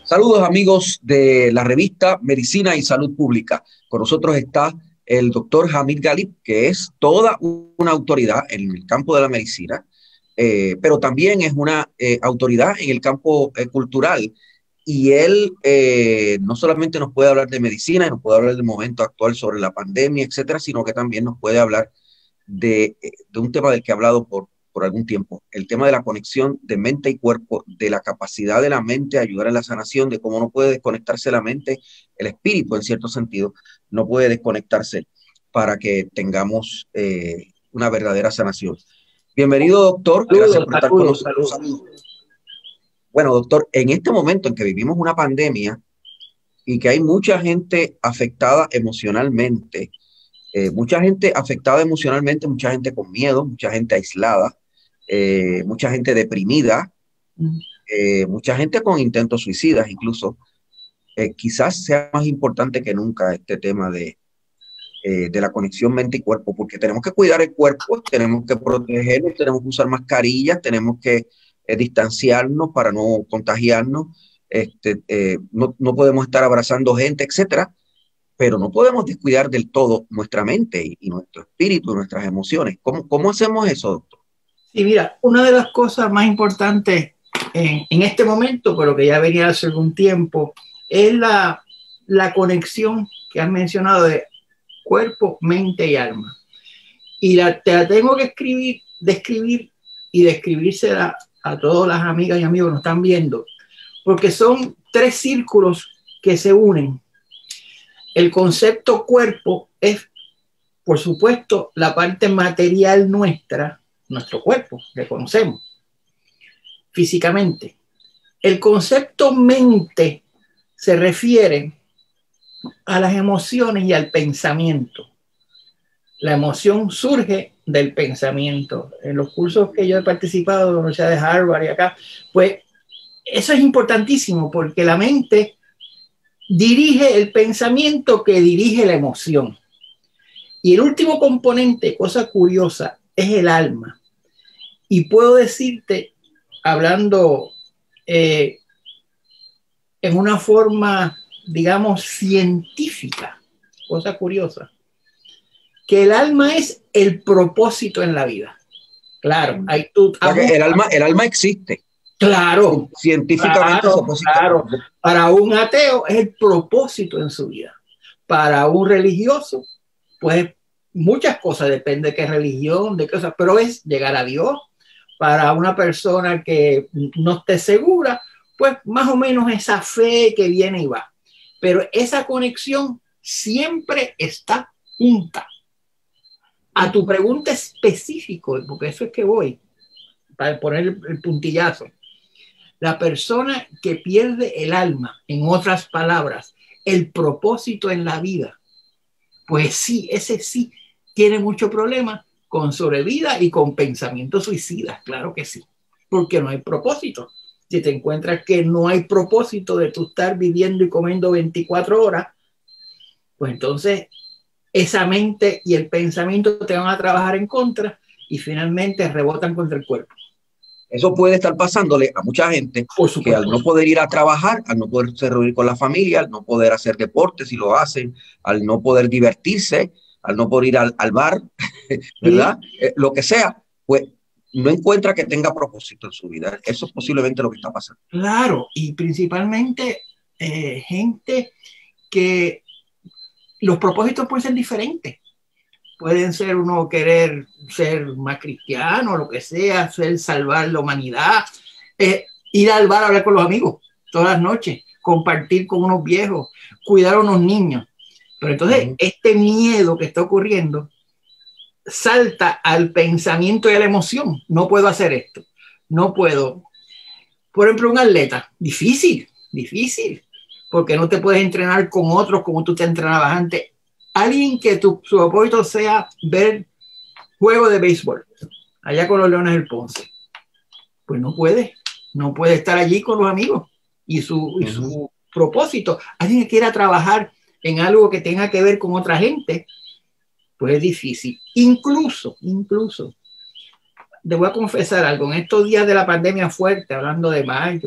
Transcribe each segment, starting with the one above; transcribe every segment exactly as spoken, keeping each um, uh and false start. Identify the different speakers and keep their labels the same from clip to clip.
Speaker 1: Saludos amigos de la revista Medicina y Salud Pública. Con nosotros está el doctor Hamid Galib, que es toda una autoridad en el campo de la medicina, eh, pero también es una eh, autoridad en el campo eh, cultural. Y él eh, no solamente nos puede hablar de medicina, y nos puede hablar del momento actual sobre la pandemia, etcétera, sino que también nos puede hablar de, de un tema del que he hablado por, por algún tiempo, el tema de la conexión de mente y cuerpo, de la capacidad de la mente a ayudar en la sanación, de cómo no puede desconectarse la mente, el espíritu en cierto sentido, no puede desconectarse para que tengamos eh, una verdadera sanación. Bienvenido, doctor.
Speaker 2: Saludos,
Speaker 1: Gracias por estar con
Speaker 2: saludos,
Speaker 1: nosotros.
Speaker 2: saludos.
Speaker 1: Bueno, doctor, en este momento en que vivimos una pandemia y que hay mucha gente afectada emocionalmente, eh, mucha gente afectada emocionalmente, mucha gente con miedo, mucha gente aislada, eh, mucha gente deprimida, eh, mucha gente con intentos suicidas incluso. Eh, quizás sea más importante que nunca este tema de, eh, de la conexión mente y cuerpo, porque tenemos que cuidar el cuerpo, tenemos que protegernos, tenemos que usar mascarillas, tenemos que eh, distanciarnos para no contagiarnos, este, eh, no, no podemos estar abrazando gente, etcétera, pero no podemos descuidar del todo nuestra mente y, y nuestro espíritu, nuestras emociones. ¿Cómo, cómo hacemos eso, doctor?
Speaker 2: Sí, mira, una de las cosas más importantes en, en este momento, pero que ya venía hace algún tiempo, es la, la conexión que has mencionado de cuerpo, mente y alma. Y la, te la tengo que escribir, describir y describírsela a todas las amigas y amigos que nos están viendo, porque son tres círculos que se unen. El concepto cuerpo es, por supuesto, la parte material nuestra, nuestro cuerpo, que conocemos físicamente. El concepto mente se refiere a las emociones y al pensamiento. La emoción surge del pensamiento. En los cursos que yo he participado de la Universidad de Harvard y acá, pues eso es importantísimo porque la mente dirige el pensamiento que dirige la emoción. Y el último componente, cosa curiosa, es el alma. Y puedo decirte, hablando eh, en una forma, digamos, científica, cosa curiosa, que el alma es el propósito en la vida. Claro, ahí tú...
Speaker 1: O sea que el alma, el alma existe.
Speaker 2: Claro,
Speaker 1: científicamente
Speaker 2: claro, claro. Para un ateo es el propósito en su vida. Para un religioso, pues muchas cosas, depende de qué religión, de qué cosas, pero es llegar a Dios. Para una persona que no esté segura, pues más o menos esa fe que viene y va. Pero esa conexión siempre está junta. A tu pregunta específica, porque eso es que voy, para poner el puntillazo. La persona que pierde el alma, en otras palabras, el propósito en la vida, pues sí, ese sí tiene mucho problema con sobrevida y con pensamientos suicidas, claro que sí, porque no hay propósito. Si te encuentras que no hay propósito de tú estar viviendo y comiendo veinticuatro horas, pues entonces esa mente y el pensamiento te van a trabajar en contra y finalmente rebotan contra el cuerpo.
Speaker 1: Eso puede estar pasándole a mucha gente que al no poder ir a trabajar, al no poderse reunir con la familia, al no poder hacer deporte si lo hacen, al no poder divertirse, al no poder ir al, al bar, ¿verdad? Sí. Eh, lo que sea, pues no encuentra que tenga propósito en su vida. Eso es posiblemente lo que está pasando.
Speaker 2: Claro, y principalmente eh, gente que los propósitos pueden ser diferentes. Pueden ser uno querer ser más cristiano, lo que sea, ser salvar la humanidad, eh, ir al bar a hablar con los amigos todas las noches, compartir con unos viejos, cuidar a unos niños. Pero entonces uh-huh. este miedo que está ocurriendo salta al pensamiento y a la emoción. No puedo hacer esto, no puedo. Por ejemplo, un atleta, difícil, difícil, porque no te puedes entrenar con otros como tú te entrenabas antes. Alguien que tu, su propósito sea ver juego de béisbol allá con los Leones del Ponce, pues no puede, no puede estar allí con los amigos y su, uh-huh. y su propósito. Alguien que quiera trabajar en algo que tenga que ver con otra gente, pues es difícil. Incluso, incluso, te voy a confesar algo, en estos días de la pandemia fuerte, hablando de mayo,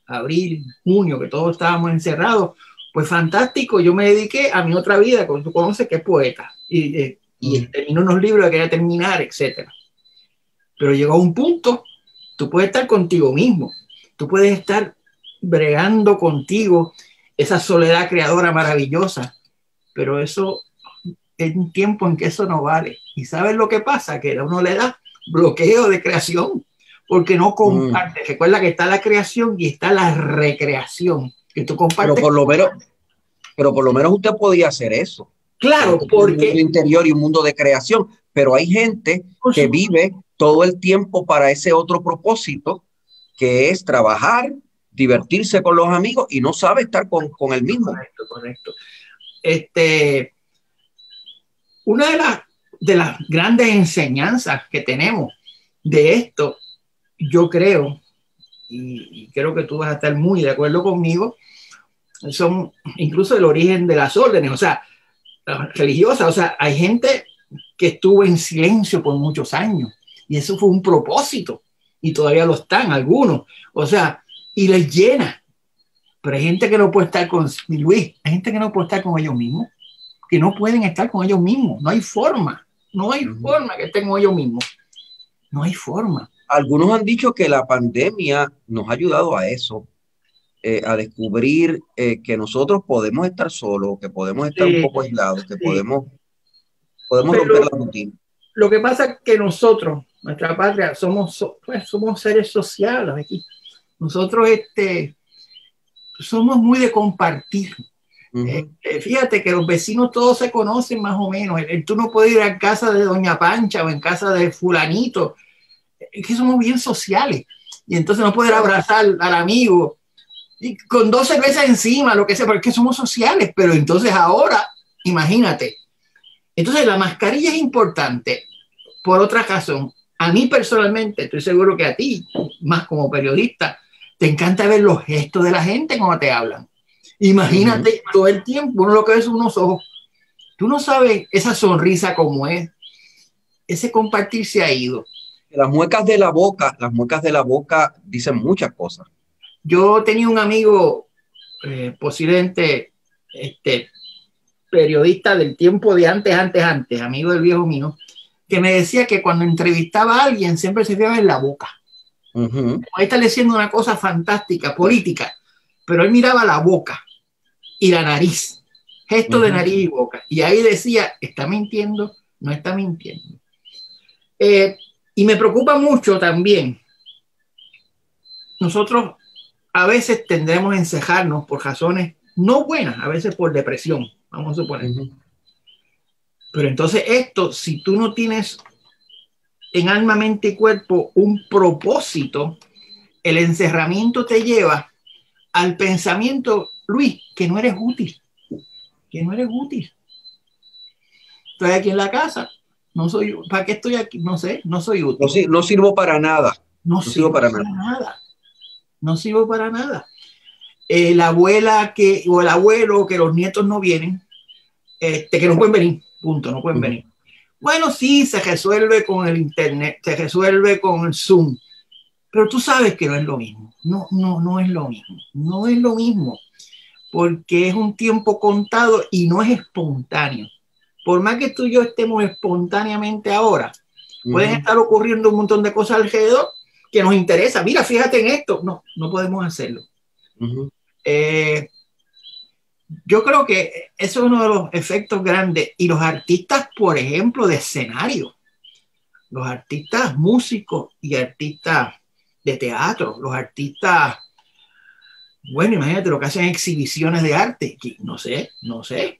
Speaker 2: abril, junio, que todos estábamos encerrados, pues fantástico, yo me dediqué a mi otra vida, como tú conoces, que es poeta, y, eh, y mm. terminé unos libros que quería terminar, etcétera. Pero llegó a un punto, tú puedes estar contigo mismo, tú puedes estar bregando contigo, esa soledad creadora maravillosa, pero eso es un tiempo en que eso no vale. ¿Y sabes lo que pasa? Que a uno le da bloqueo de creación, porque no comparte. Mm. Recuerda que está la creación y está la recreación, que tú compartes.
Speaker 1: Pero por lo menos, pero por lo menos usted podía hacer eso.
Speaker 2: Claro, porque...
Speaker 1: Un mundo interior y un mundo de creación, pero hay gente que vive todo el tiempo para ese otro propósito, que es trabajar, divertirse con los amigos y no sabe estar con, con el mismo.
Speaker 2: Correcto, correcto. Este, una de las, de las grandes enseñanzas que tenemos de esto, yo creo, y, y creo que tú vas a estar muy de acuerdo conmigo, son incluso el origen de las órdenes, o sea, religiosas, o sea, hay gente que estuvo en silencio por muchos años y eso fue un propósito y todavía lo están algunos, o sea, y les llena, pero hay gente que no puede estar con Luis, hay gente que no puede estar con ellos mismos, que no pueden estar con ellos mismos, no hay forma, no hay uh-huh. forma que estén con ellos mismos, no hay forma.
Speaker 1: Algunos han dicho que la pandemia nos ha ayudado a eso, eh, a descubrir eh, que nosotros podemos estar solos, que podemos estar sí, un poco aislados, que sí. podemos, podemos romper la rutina.
Speaker 2: Lo que pasa es que nosotros, nuestra patria, somos, pues, somos seres sociales aquí. Nosotros este, somos muy de compartir. Uh-huh. eh, fíjate que los vecinos todos se conocen más o menos. El, el, tú no puedes ir a casa de Doña Pancha o en casa de fulanito. Es que somos bien sociales. Y entonces no puedes abrazar al amigo y con dos cervezas encima, lo que sea, porque somos sociales. Pero entonces ahora, imagínate. Entonces la mascarilla es importante por otra razón. A mí personalmente, estoy seguro que a ti, más como periodista, te encanta ver los gestos de la gente cuando te hablan. Imagínate uh-huh. todo el tiempo, uno lo que ve es unos ojos. Tú no sabes esa sonrisa como es. Ese compartir se ha ido.
Speaker 1: Las muecas de la boca, las muecas de la boca dicen muchas cosas.
Speaker 2: Yo tenía un amigo, eh, posiblemente este, periodista del tiempo de antes, antes, antes, amigo del viejo mío, que me decía que cuando entrevistaba a alguien siempre se fijaba en la boca. Uh-huh. Ahí está diciendo una cosa fantástica, política, pero él miraba la boca y la nariz, gesto uh-huh. de nariz y boca. Y ahí decía, ¿está mintiendo? No está mintiendo. Eh, y me preocupa mucho también. Nosotros a veces tendremos a encejarnos por razones no buenas, a veces por depresión, vamos a suponer. Uh-huh. Pero entonces esto, si tú no tienes en alma, mente y cuerpo un propósito, el encerramiento te lleva al pensamiento, Luis, que no eres útil, que no eres útil. Estoy aquí en la casa, no soy, ¿para qué estoy aquí? No sé, no soy útil.
Speaker 1: No, no sirvo para nada.
Speaker 2: No, no sirvo, sirvo para, para nada. nada. No sirvo para nada. Eh, la abuela que, o el abuelo, que los nietos no vienen, este, que no pueden venir, punto, no pueden uh-huh. venir. Bueno, sí, se resuelve con el internet, se resuelve con el Zoom, pero tú sabes que no es lo mismo. No, no, no es lo mismo. No es lo mismo, porque es un tiempo contado y no es espontáneo. Por más que tú y yo estemos espontáneamente ahora, uh-huh. pueden estar ocurriendo un montón de cosas alrededor que nos interesa. Mira, fíjate en esto. No, no podemos hacerlo. Uh-huh. Eh, Yo creo que eso es uno de los efectos grandes. Y los artistas, por ejemplo, de escenario, los artistas músicos y artistas de teatro, los artistas, bueno, imagínate lo que hacen exhibiciones de arte. No sé, no sé.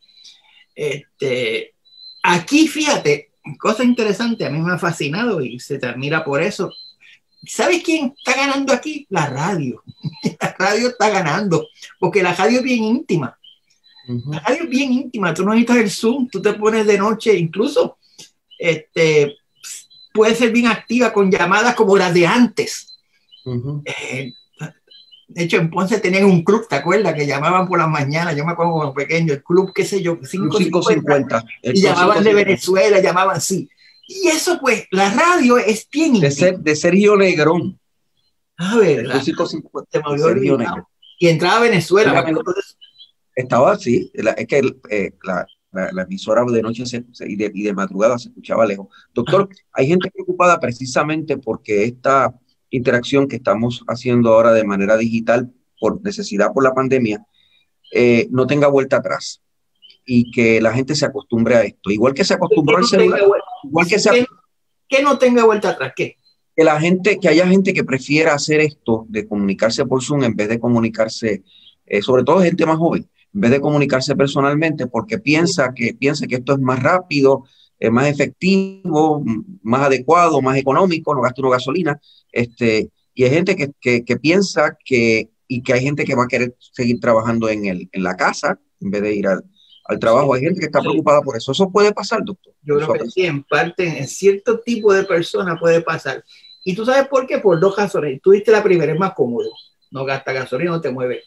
Speaker 2: Este, aquí, fíjate, cosa interesante, a mí me ha fascinado y se te admira por eso. ¿Sabes quién está ganando aquí? La radio. La radio está ganando, porque la radio es bien íntima. Uh-huh. La radio es bien íntima, tú no necesitas el Zoom, tú te pones de noche, incluso este, puede ser bien activa con llamadas como las de antes. Uh-huh. Eh, de hecho, en Ponce tenían un club, ¿te acuerdas? Que llamaban por las mañanas, yo me acuerdo como pequeño, el club, qué sé yo, cinco cincuenta, y llamaban de Venezuela, llamaban así. Y eso pues, la radio es bien íntima.
Speaker 1: De, ser, de Sergio Negrón.
Speaker 2: Ah, verdad.
Speaker 1: Tóxico cincuenta,
Speaker 2: Se me había
Speaker 1: Sergio
Speaker 2: olvidado.
Speaker 1: Negro.
Speaker 2: Y entraba a Venezuela.
Speaker 1: Era, estaba así, la, es que eh, la, la, la, emisora de noche se, se, y, de, y de madrugada se escuchaba lejos. Doctor, Ajá. Hay gente preocupada precisamente porque esta interacción que estamos haciendo ahora de manera digital por necesidad por la pandemia eh, no tenga vuelta atrás y que la gente se acostumbre a esto. Igual que se acostumbró al
Speaker 2: no
Speaker 1: celular. Igual que, se,
Speaker 2: que, que no tenga vuelta atrás, ¿qué?
Speaker 1: Que la gente, que haya gente que prefiera hacer esto de comunicarse por Zoom en vez de comunicarse, eh, sobre todo gente más joven, en vez de comunicarse personalmente, porque piensa que, piensa que esto es más rápido, es más efectivo, más adecuado, más económico, no gasta una gasolina. Este, y hay gente que, que, que piensa que, y que hay gente que va a querer seguir trabajando en, el, en la casa en vez de ir al, al trabajo. Sí, hay gente que está sí. preocupada por eso. ¿Eso puede pasar, doctor?
Speaker 2: Yo creo que sí, en parte, en cierto tipo de persona puede pasar. ¿Y tú sabes por qué? Por dos razones. Tú diste la primera, es más cómodo. No gasta gasolina, no te mueve.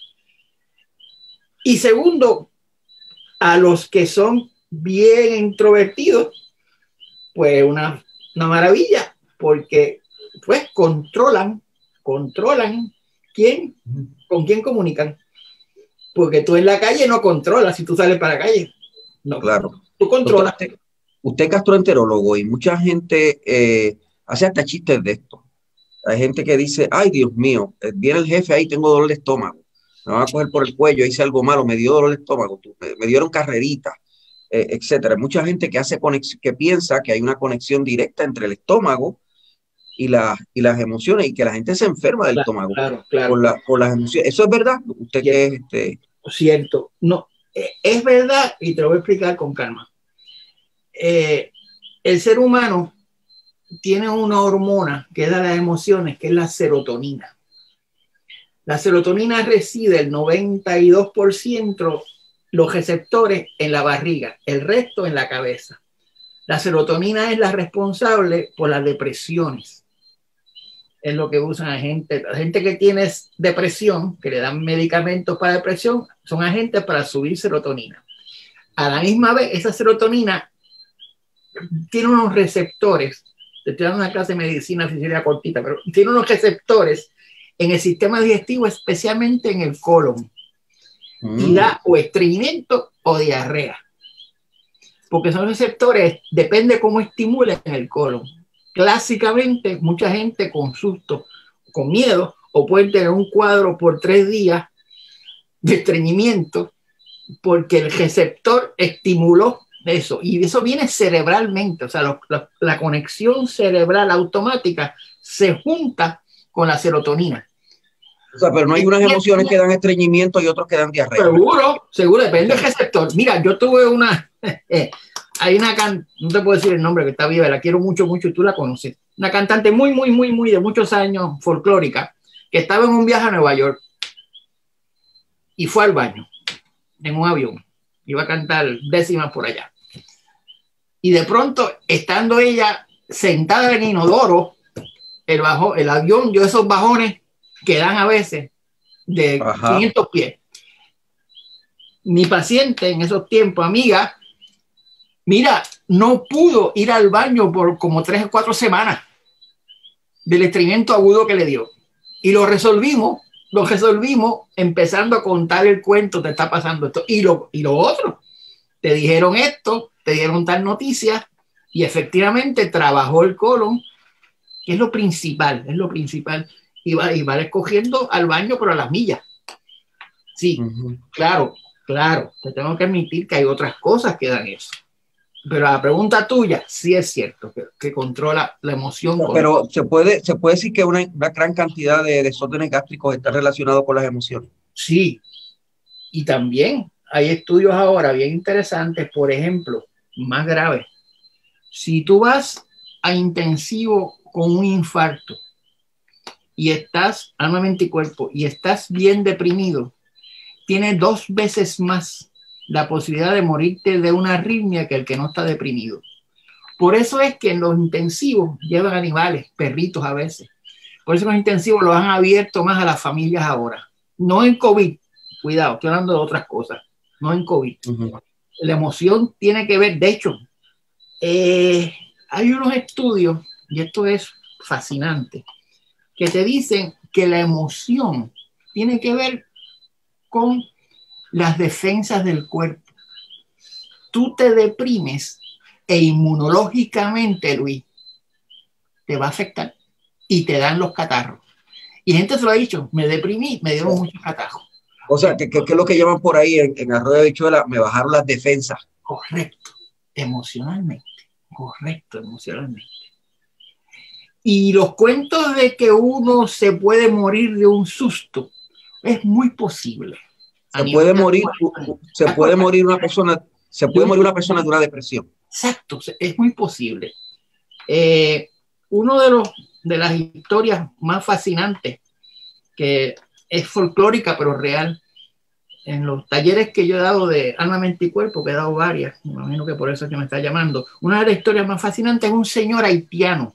Speaker 2: Y segundo, a los que son bien introvertidos, pues una, una maravilla, porque pues controlan, controlan quién, con quién comunican. Porque tú en la calle no controlas si tú sales para la calle. No,
Speaker 1: claro.
Speaker 2: Tú controlas.
Speaker 1: Usted, usted es gastroenterólogo y mucha gente eh, hace hasta chistes de esto. Hay gente que dice, ay, Dios mío, viene el jefe, ahí tengo dolor de estómago. Me van a coger por el cuello, hice algo malo, me dio dolor de estómago, me, me dieron carreritas, eh, etcétera. Hay mucha gente que, hace que piensa que hay una conexión directa entre el estómago y, la, y las emociones y que la gente se enferma del
Speaker 2: claro,
Speaker 1: estómago
Speaker 2: claro, claro.
Speaker 1: Por, la, por las emociones. ¿Eso es verdad? ¿Usted qué es? Este...
Speaker 2: Cierto. No, es verdad y te lo voy a explicar con calma. Eh, el ser humano tiene una hormona que da las emociones, que es la serotonina. La serotonina reside el noventa y dos por ciento los receptores en la barriga, el resto en la cabeza. La serotonina es la responsable por las depresiones. Es lo que usan la gente. La gente que tiene depresión, que le dan medicamentos para depresión, son agentes para subir serotonina. A la misma vez, esa serotonina tiene unos receptores. Te estoy dando una clase de medicina, si sería cortita, pero tiene unos receptores en el sistema digestivo, especialmente en el colon. Mm. Y da o estreñimiento o diarrea. Porque son receptores, depende cómo estimulen el colon. Clásicamente, mucha gente con susto, con miedo, o puede tener un cuadro por tres días de estreñimiento porque el receptor estimuló eso. Y eso viene cerebralmente, o sea, lo, la, la conexión cerebral automática se junta con la serotonina.
Speaker 1: O sea, pero no hay unas emociones que dan estreñimiento y otros que dan diarrea.
Speaker 2: Seguro, seguro, depende del receptor. Mira, yo tuve una... Eh, hay una can, no te puedo decir el nombre, que está viva, la quiero mucho, mucho, y tú la conoces. Una cantante muy, muy, muy, muy de muchos años, folclórica, que estaba en un viaje a Nueva York y fue al baño en un avión. Iba a cantar décimas por allá. Y de pronto, estando ella sentada en el inodoro, el, bajo, el avión dio esos bajones que dan a veces de Ajá. quinientos pies. Mi paciente en esos tiempos, amiga, mira, no pudo ir al baño por como tres o cuatro semanas del estreñimiento agudo que le dio. Y lo resolvimos, lo resolvimos empezando a contar el cuento, te está pasando esto. Y lo, y lo otro, te dijeron esto, te dieron tal noticia, y efectivamente trabajó el colon, que es lo principal, es lo principal. Y va, y va escogiendo al baño, pero a las millas. Sí, uh-huh. claro, claro, te tengo que admitir que hay otras cosas que dan eso. Pero la pregunta tuya, sí es cierto, que, que controla la emoción.
Speaker 1: Pero se puede, se puede decir que una, una gran cantidad de desórdenes gástricos está relacionado con las emociones.
Speaker 2: Sí, y también hay estudios ahora bien interesantes, por ejemplo, más graves. Si tú vas a intensivo con un infarto y estás, alma, mente y cuerpo, y estás bien deprimido, tienes dos veces más la posibilidad de morirte de una arritmia que el que no está deprimido. Por eso es que en los intensivos llevan animales, perritos a veces. Por eso los intensivos los han abierto más a las familias ahora. No en COVID, cuidado, estoy hablando de otras cosas, no en COVID. Uh-huh. La emoción tiene que ver, de hecho, eh, hay unos estudios, y esto es fascinante, que te dicen que la emoción tiene que ver con las defensas del cuerpo. Tú te deprimes e inmunológicamente, Luis, te va a afectar y te dan los catarros. Y gente se lo ha dicho, me deprimí, me dieron muchos catarros.
Speaker 1: O sea, que, que, que es lo que llaman por ahí en, en arroyo de habichuela, me bajaron las defensas.
Speaker 2: Correcto, emocionalmente, correcto, emocionalmente. Y los cuentos de que uno se puede morir de un susto, es muy posible.
Speaker 1: Se puede morir, se puede morir una persona, se puede morir una persona de una depresión.
Speaker 2: Exacto, es muy posible. Eh, uno de los de las historias más fascinantes, que es folclórica pero real, en los talleres que yo he dado de alma, mente y cuerpo, que he dado varias, me imagino que por eso es que me está llamando, una de las historias más fascinantes es un señor haitiano.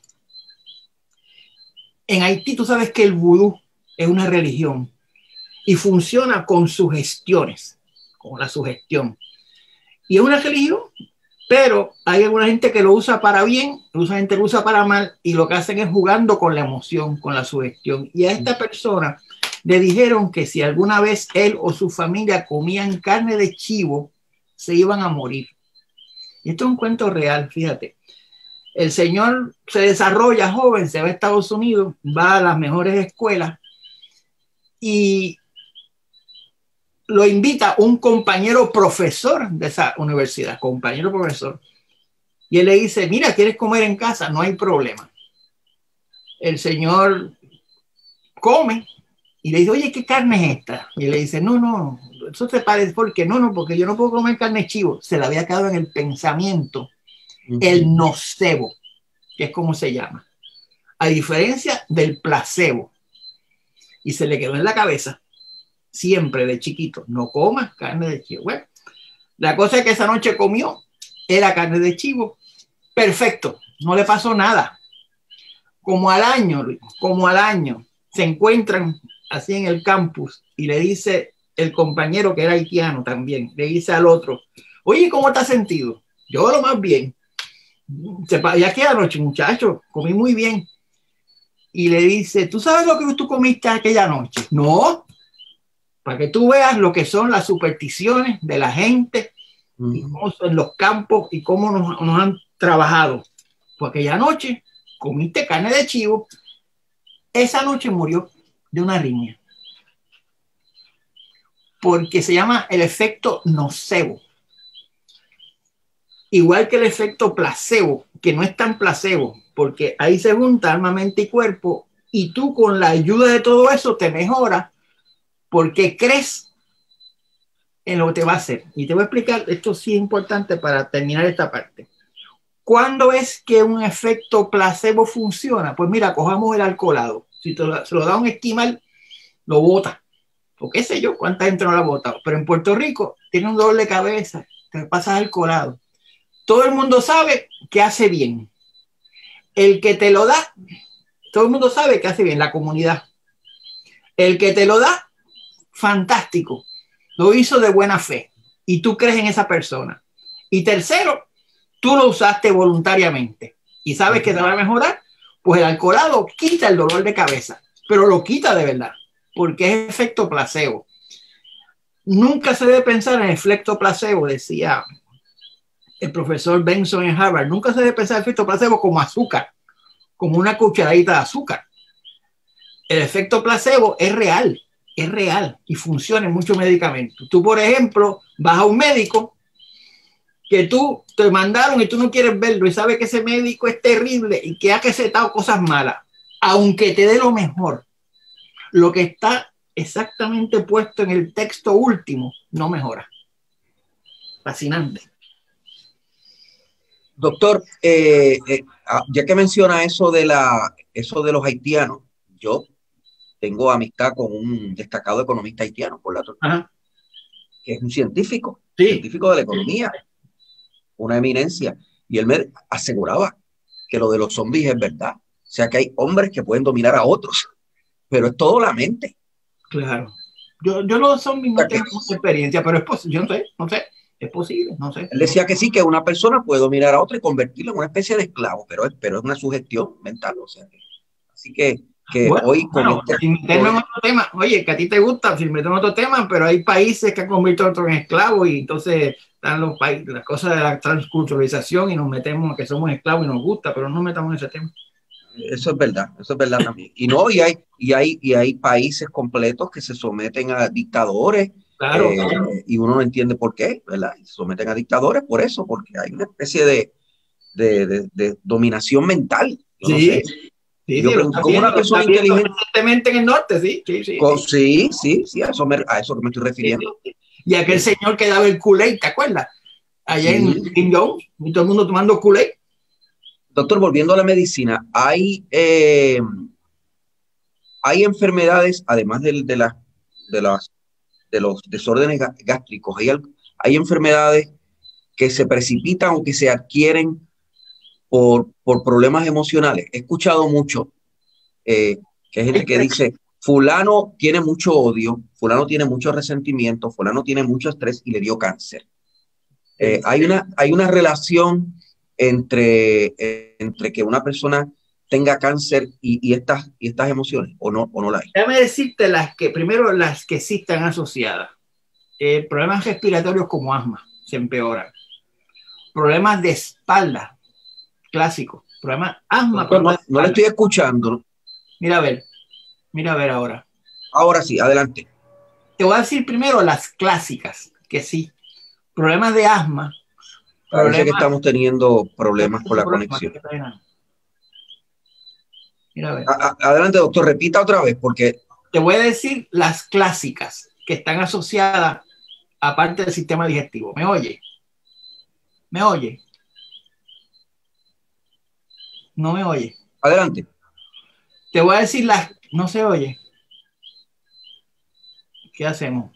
Speaker 2: En Haití tú sabes que el vudú es una religión y funciona con sugestiones, con la sugestión. Y es una religión, pero hay alguna gente que lo usa para bien, mucha gente lo usa para mal, y lo que hacen es jugando con la emoción, con la sugestión. Y a esta persona le dijeron que si alguna vez él o su familia comían carne de chivo, se iban a morir. Y esto es un cuento real, fíjate. El señor se desarrolla joven, se va a Estados Unidos, va a las mejores escuelas y lo invita un compañero profesor de esa universidad, compañero profesor. Y él le dice, mira, ¿quieres comer en casa? No hay problema. El señor come y le dice, oye, ¿qué carne es esta? Y él le dice, no, no, eso te parece, porque no, no, porque yo no puedo comer carne chivo. Se le había quedado en el pensamiento uh-huh. el nocebo, que es como se llama, a diferencia del placebo. Y se le quedó en la cabeza, siempre de chiquito, no comas carne de chivo. Bueno, la cosa es que esa noche comió, era carne de chivo, perfecto, no le pasó nada. Como al año, como al año, se encuentran así en el campus y le dice el compañero que era haitiano también, le dice al otro, oye, ¿cómo te has sentido? Yo lo más bien. Ya que anoche, muchacho, comí muy bien. Y le dice, ¿tú sabes lo que tú comiste aquella noche? No, para que tú veas lo que son las supersticiones de la gente uh-huh. y cómo son los campos y cómo nos, nos han trabajado. Pues aquella noche comiste carne de chivo. Esa noche murió de una arritmia. Porque se llama el efecto nocebo. Igual que el efecto placebo, que no es tan placebo, porque ahí se junta alma, mente y cuerpo, y tú con la ayuda de todo eso te mejoras porque crees en lo que te va a hacer. Y te voy a explicar, esto sí es importante para terminar esta parte. ¿Cuándo es que un efecto placebo funciona? Pues mira, cojamos el alcoholado. Si te lo, se lo da un esquimal, lo bota. O qué sé yo, cuánta gente no lo ha botado. Pero en Puerto Rico tiene un doble de cabeza, te pasas alcoholado. Todo el mundo sabe que hace bien. El que te lo da, todo el mundo sabe que hace bien, la comunidad. El que te lo da, fantástico. Lo hizo de buena fe. Y tú crees en esa persona. Y tercero, tú lo usaste voluntariamente. Y sabes que te va a mejorar. Pues el alcoholado quita el dolor de cabeza. Pero lo quita de verdad. Porque es efecto placebo. Nunca se debe pensar en efecto placebo, decía el profesor Benson en Harvard. Nunca se debe pensar en efecto placebo como azúcar, como una cucharadita de azúcar. El efecto placebo es real, es real y funciona en muchos medicamentos. Tú, por ejemplo, vas a un médico que tú te mandaron y tú no quieres verlo y sabes que ese médico es terrible y que ha recetado cosas malas, aunque te dé lo mejor. Lo que está exactamente puesto en el texto último no mejora. Fascinante.
Speaker 1: Doctor, eh, eh, ya que menciona eso de, la, eso de los haitianos, yo tengo amistad con un destacado economista haitiano, por la tortura, que es un científico, sí. científico de la economía, una eminencia, y él me aseguraba que lo de los zombies es verdad. O sea, que hay hombres que pueden dominar a otros, pero es todo la mente.
Speaker 2: Claro. Yo, yo los zombies no tengo mucha experiencia, pero es posible, yo no sé, no sé. Es posible, no sé.
Speaker 1: Él decía que sí, que una persona puede dominar a otra y convertirlo en una especie de esclavo, pero es, pero es una sugestión mental. O sea, así que que
Speaker 2: bueno,
Speaker 1: hoy con
Speaker 2: bueno,
Speaker 1: este...
Speaker 2: sin meternos en otro tema, oye, que a ti te gusta, sin meternos en otro tema, pero hay países que han convertido a otros en esclavos y entonces están los países, las cosas de la transculturalización y nos metemos a que somos esclavos y nos gusta, pero no nos metamos en ese tema.
Speaker 1: Eso es verdad, eso es verdad también. Y no, y hay, y hay, y hay países completos que se someten a dictadores,
Speaker 2: Claro,
Speaker 1: eh,
Speaker 2: claro.
Speaker 1: y uno no entiende por qué, ¿verdad? Y se someten a dictadores por eso, porque hay una especie de, de, de, de dominación mental. Yo no
Speaker 2: Sí,
Speaker 1: sé.
Speaker 2: sí,
Speaker 1: Y yo
Speaker 2: sí, lo
Speaker 1: pregunto,
Speaker 2: está
Speaker 1: ¿cómo
Speaker 2: viendo,
Speaker 1: una
Speaker 2: lo está
Speaker 1: persona
Speaker 2: viendo
Speaker 1: inteligente?
Speaker 2: recientemente en el norte, sí, sí, sí,
Speaker 1: Co-
Speaker 2: sí.
Speaker 1: Sí, sí, sí, a eso, me, a eso que me estoy
Speaker 2: Sí, sí,
Speaker 1: refiriendo.
Speaker 2: sí. Y aquel
Speaker 1: Sí,
Speaker 2: señor que daba el Kool-Aid, ¿te acuerdas? Allá en
Speaker 1: sí.
Speaker 2: Kim Jong, y todo el mundo tomando Kool-Aid.
Speaker 1: Doctor, volviendo a la medicina, hay, eh, hay enfermedades, además de, de, las de, las, de los desórdenes gá- gástricos, hay, al- hay enfermedades que se precipitan o que se adquieren por, por problemas emocionales. He escuchado mucho eh, que hay gente que dice, fulano tiene mucho odio, fulano tiene mucho resentimiento, fulano tiene mucho estrés y le dio cáncer. Eh,
Speaker 2: Sí.
Speaker 1: hay una, hay una relación entre, eh, entre que una persona tenga cáncer y, y, estas, y estas emociones, o no, o no la hay.
Speaker 2: Déjame decirte las que, primero las que sí están asociadas. Eh, problemas respiratorios como asma se empeoran. Problemas de espalda, clásicos. Problemas, asma,
Speaker 1: Doctor,
Speaker 2: problemas
Speaker 1: no,
Speaker 2: de
Speaker 1: no le
Speaker 2: espalda.
Speaker 1: estoy escuchando.
Speaker 2: Mira a ver, mira a ver ahora.
Speaker 1: Ahora sí, adelante.
Speaker 2: Te voy a decir primero las clásicas, que sí. Problemas de asma,
Speaker 1: Parece que
Speaker 2: problemas...
Speaker 1: estamos teniendo
Speaker 2: Estamos
Speaker 1: problemas con
Speaker 2: teniendo
Speaker 1: la
Speaker 2: problemas,
Speaker 1: conexión.
Speaker 2: qué pena. Mira a ver.
Speaker 1: A, a, adelante, doctor, repita otra vez, porque...
Speaker 2: Te voy a decir las clásicas que están asociadas aparte del sistema digestivo. ¿Me oye? ¿Me oye? ¿No me oye?
Speaker 1: Adelante.
Speaker 2: Te voy a decir las... No se oye. ¿Qué hacemos?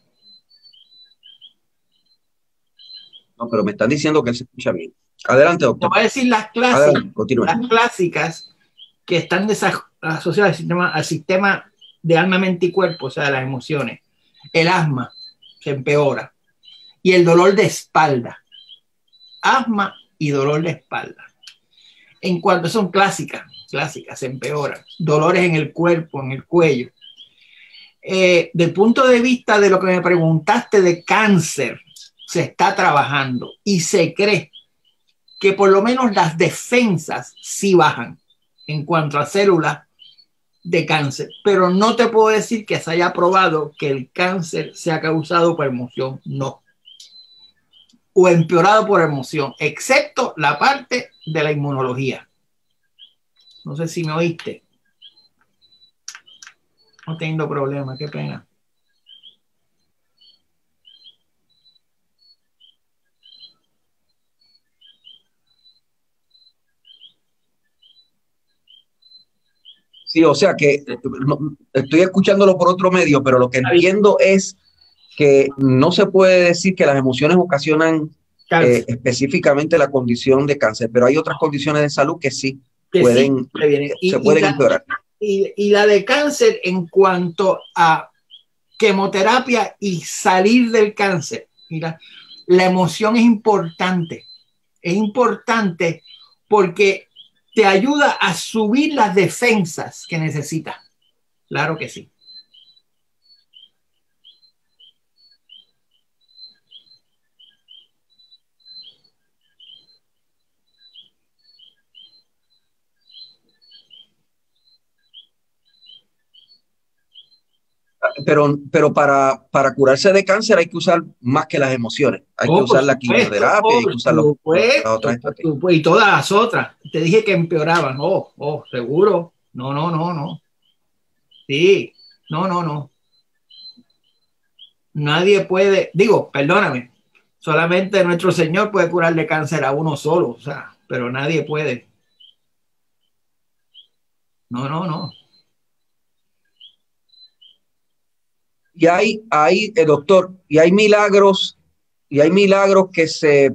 Speaker 1: No, pero me están diciendo que se escucha bien. Adelante,
Speaker 2: Te
Speaker 1: doctor.
Speaker 2: voy a decir las clásicas,
Speaker 1: Adelante, continúe.
Speaker 2: las clásicas que están asociadas al sistema, al sistema de alma, mente y cuerpo, o sea, las emociones. El asma se empeora y el dolor de espalda. Asma y dolor de espalda. En cuanto son clásicas, clásicas, se empeoran. Dolores en el cuerpo, en el cuello. Eh, del punto de vista de lo que me preguntaste de cáncer, se está trabajando y se cree que por lo menos las defensas sí bajan en cuanto a células de cáncer, pero no te puedo decir que se haya probado que el cáncer sea causado por emoción, no, o empeorado por emoción, excepto la parte de la inmunología. No sé si me oíste. No tengo problema, qué pena.
Speaker 1: Sí, o sea que no, estoy escuchándolo por otro medio, pero lo que entiendo es que no se puede decir que las emociones ocasionan eh, específicamente la condición de cáncer, pero hay otras condiciones de salud que sí
Speaker 2: que
Speaker 1: pueden,
Speaker 2: sí viene.
Speaker 1: se
Speaker 2: Y,
Speaker 1: pueden
Speaker 2: y, la,
Speaker 1: empeorar.
Speaker 2: y, y la de cáncer en cuanto a quimioterapia y salir del cáncer. Mira, la emoción es importante. Es importante porque te ayuda a subir las defensas que necesitas. Claro que sí.
Speaker 1: Pero, pero para, para curarse de cáncer hay que usar más que las emociones. Hay
Speaker 2: Oh,
Speaker 1: que
Speaker 2: por
Speaker 1: usar la
Speaker 2: supuesto,
Speaker 1: quimioterapia, hay que
Speaker 2: por
Speaker 1: usar los, los, las otras
Speaker 2: supuesto, por
Speaker 1: estrategias.
Speaker 2: supuesto, y todas las otras. Te dije que empeoraban. Oh, oh, seguro. No, no, no, no. Sí, no, no, no. Nadie puede, digo, perdóname, solamente nuestro Señor puede curarle cáncer a uno solo, o sea, pero nadie puede. No, no, no.
Speaker 1: Y hay, hay eh, doctor, y hay milagros, y hay milagros que se...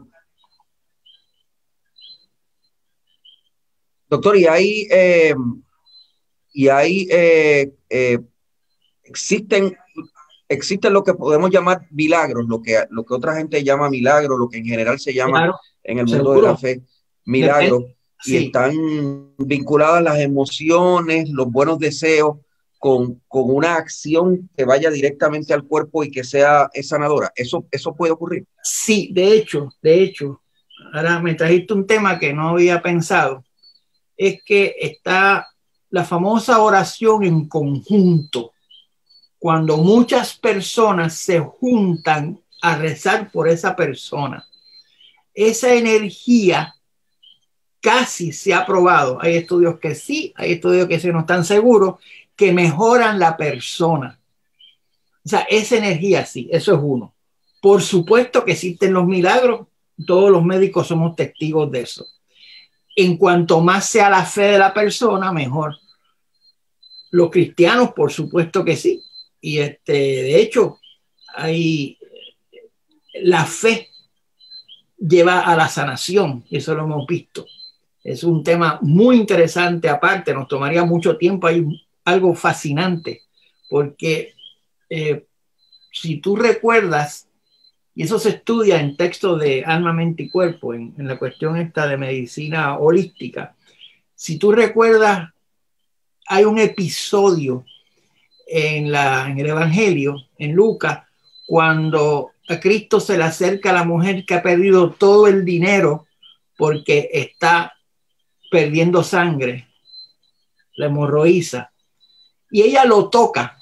Speaker 1: Doctor, y hay, eh, y hay eh, eh, existen, existen lo que podemos llamar milagros, lo que, lo que otra gente llama milagros, lo que en general se llama
Speaker 2: Claro,
Speaker 1: en el mundo de la
Speaker 2: seguro.
Speaker 1: fe milagros.
Speaker 2: Depende.
Speaker 1: y
Speaker 2: Sí,
Speaker 1: están vinculadas las emociones, los buenos deseos con, con una acción que vaya directamente al cuerpo y que sea es sanadora. Eso, eso puede ocurrir.
Speaker 2: sí, de hecho, de hecho, ahora me trajiste un tema que no había pensado, es que está la famosa oración en conjunto, cuando muchas personas se juntan a rezar por esa persona. Esa energía casi se ha probado. Hay estudios que sí, hay estudios que sí no están seguros, que mejoran la persona. O sea, esa energía sí, eso es uno. Por supuesto que existen los milagros, todos los médicos somos testigos de eso. En cuanto más sea la fe de la persona, mejor. Los cristianos, por supuesto que sí. Y este, de hecho, hay la fe lleva a la sanación, y eso lo hemos visto. Es un tema muy interesante aparte, nos tomaría mucho tiempo, hay algo fascinante, porque eh, si tú recuerdas, y eso se estudia en textos de alma, mente y cuerpo, en, en la cuestión esta de medicina holística, si tú recuerdas, hay un episodio en, la, en el Evangelio, en Lucas, cuando a Cristo se le acerca a la mujer que ha perdido todo el dinero porque está perdiendo sangre, la hemorroísa, y ella lo toca.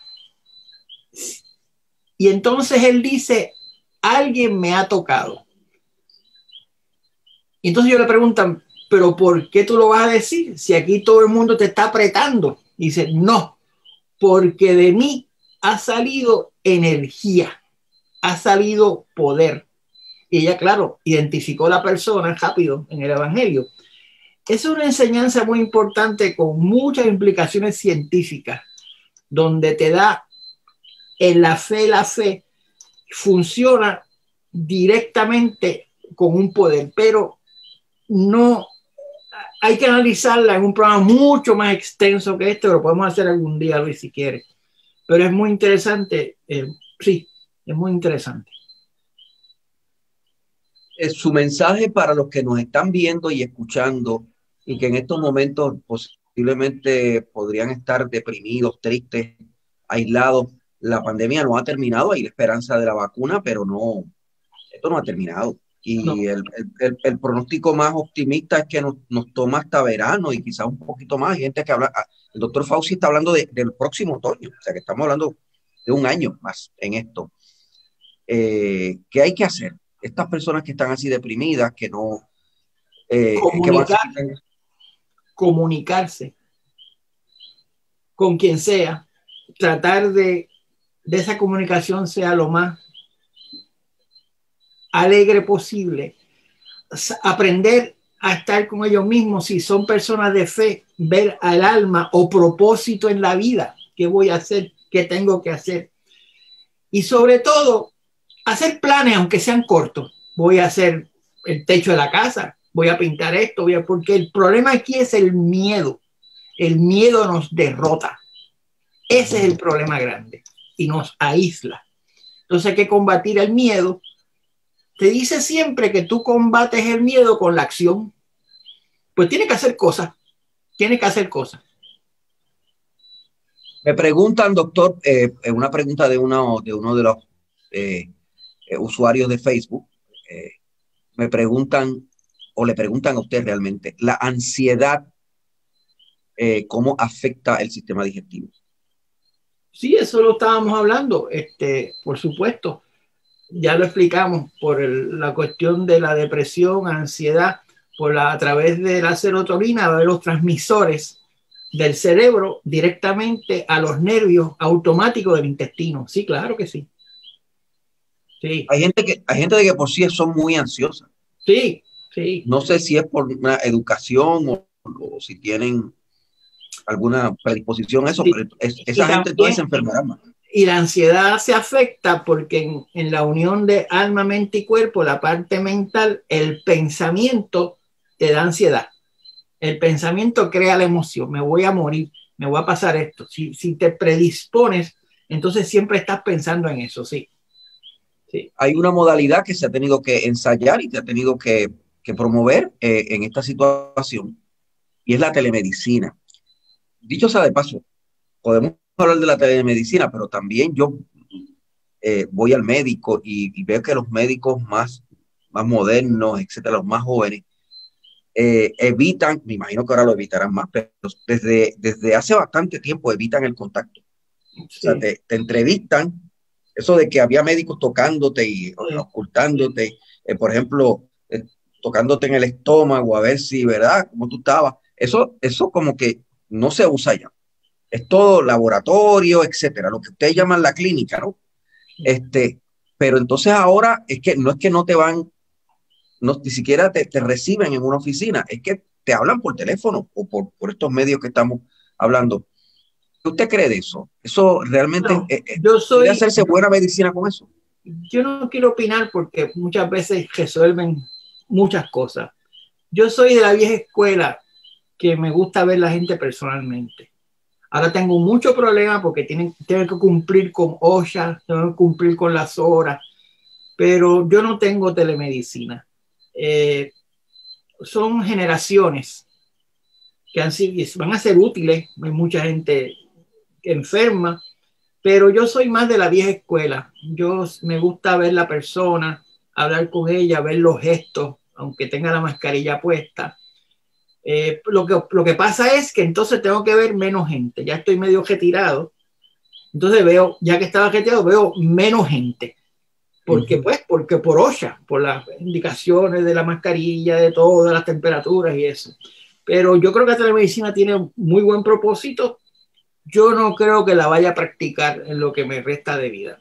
Speaker 2: Y entonces él dice, alguien me ha tocado. Y entonces yo le preguntan, pero ¿por qué tú lo vas a decir? Si aquí todo el mundo te está apretando. Y dice, no, porque de mí ha salido energía, ha salido poder. Y ella, claro, identificó a la persona rápido en el Evangelio. Es una enseñanza muy importante con muchas implicaciones científicas, donde te da en la fe, la fe funciona directamente con un poder, pero no hay que analizarla en un programa mucho más extenso que este, lo podemos hacer algún día, Luis, si quieres. Pero es muy interesante, eh, sí, es muy interesante.
Speaker 1: Eh, su mensaje para los que nos están viendo y escuchando y que en estos momentos posiblemente podrían estar deprimidos, tristes, aislados. La pandemia no ha terminado, hay la esperanza de la vacuna, pero no, esto no ha terminado.
Speaker 2: No,
Speaker 1: Y el, el, el, el pronóstico más optimista es que nos, nos toma hasta verano y quizás un poquito más. Hay gente que habla, el doctor Fauci está hablando de, del próximo otoño, o sea que estamos hablando de un año más en esto. Eh, ¿qué hay que hacer? Estas personas que están así deprimidas, que no, eh, que van a
Speaker 2: comunicar,
Speaker 1: seguir.
Speaker 2: comunicarse con quien sea, tratar de, de esa comunicación sea lo más alegre posible, aprender a estar con ellos mismos, si son personas de fe, ver al alma o propósito en la vida, qué voy a hacer, qué tengo que hacer. Y sobre todo, hacer planes, aunque sean cortos. Voy a hacer el techo de la casa, voy a pintar esto, voy a... porque el problema aquí es el miedo. El miedo nos derrota. Ese es el problema grande y nos aísla. Entonces hay que combatir el miedo. Te dice siempre que tú combates el miedo con la acción. Pues tienes que hacer cosas. Tienes que hacer cosas.
Speaker 1: Me preguntan, doctor, eh, una pregunta de uno de, uno de los eh, eh, usuarios de Facebook. Eh, me preguntan, o le preguntan a usted realmente, la ansiedad, eh, ¿cómo afecta el sistema digestivo?
Speaker 2: Sí, eso lo estábamos hablando. Este, por supuesto, ya lo explicamos por el, la cuestión de la depresión, ansiedad, por la, a través de la serotonina, de los transmisores del cerebro directamente a los nervios automáticos del intestino. Sí, claro que sí. Sí,
Speaker 1: Hay gente que, hay gente de que por sí son muy ansiosas.
Speaker 2: sí, sí.
Speaker 1: No sé si es por una educación o, o si tienen alguna predisposición a eso,
Speaker 2: Sí.
Speaker 1: pero es,
Speaker 2: Y
Speaker 1: esa gente entonces
Speaker 2: también,
Speaker 1: se enfermará más.
Speaker 2: y la ansiedad se afecta porque en, en la unión de alma, mente y cuerpo, la parte mental, el pensamiento te da ansiedad. El pensamiento crea la emoción, me voy a morir, me voy a pasar esto. Si, si te predispones, entonces siempre estás pensando en eso, sí. Sí.
Speaker 1: Hay una modalidad que se ha tenido que ensayar y se ha tenido que, que promover eh, en esta situación, y es la telemedicina. Dicho sea de paso, podemos hablar de la telemedicina, pero también yo eh, voy al médico y, y veo que los médicos más, más modernos, etcétera, los más jóvenes, eh, evitan, me imagino que ahora lo evitarán más, pero desde, desde hace bastante tiempo evitan el contacto. Sí. O sea, te, te entrevistan, eso de que había médicos tocándote y sí. ocultándote, eh, por ejemplo, eh, tocándote en el estómago a ver si, ¿verdad? Como tú estabas. Eso, eso como que no se usa ya. Es todo laboratorio, etcétera, lo que ustedes llaman la clínica, ¿no? Este, pero entonces ahora es que no es que no te van, no, ni siquiera te, te reciben en una oficina, es que te hablan por teléfono o por, por estos medios que estamos hablando. ¿Qué usted cree de eso? ¿Eso realmente
Speaker 2: no,
Speaker 1: eh,
Speaker 2: yo soy,
Speaker 1: puede hacerse buena medicina con eso?
Speaker 2: Yo no quiero opinar porque muchas veces resuelven muchas cosas. Yo soy de la vieja escuela que me gusta ver a la gente personalmente. Ahora tengo mucho problema porque tienen, tengo que cumplir con OSHA, tengo que cumplir con las horas, pero yo no tengo telemedicina. Eh, son generaciones que han, van a ser útiles, hay mucha gente enferma, pero yo soy más de la vieja escuela. Yo me gusta ver la persona, hablar con ella, ver los gestos, aunque tenga la mascarilla puesta. Eh, lo, que, lo que pasa es que entonces tengo que ver menos gente. Ya estoy medio retirado. Entonces veo, ya que estaba retirado, veo menos gente. ¿Por qué? Uh-huh. Pues porque por OSHA, por las indicaciones de la mascarilla, de todas las temperaturas y eso. Pero yo creo que la telemedicina tiene muy buen propósito. Yo no creo que la vaya a practicar en lo que me resta de vida.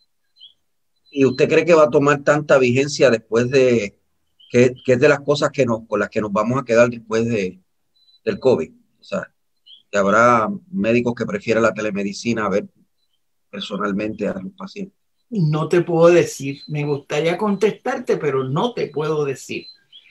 Speaker 1: ¿Y usted cree que va a tomar tanta vigencia después de, que, que es de las cosas que nos, con las que nos vamos a quedar después de, del COVID? O sea, que habrá médicos que prefieren la telemedicina a ver personalmente a los pacientes.
Speaker 2: No te puedo decir. Me gustaría contestarte, pero no te puedo decir.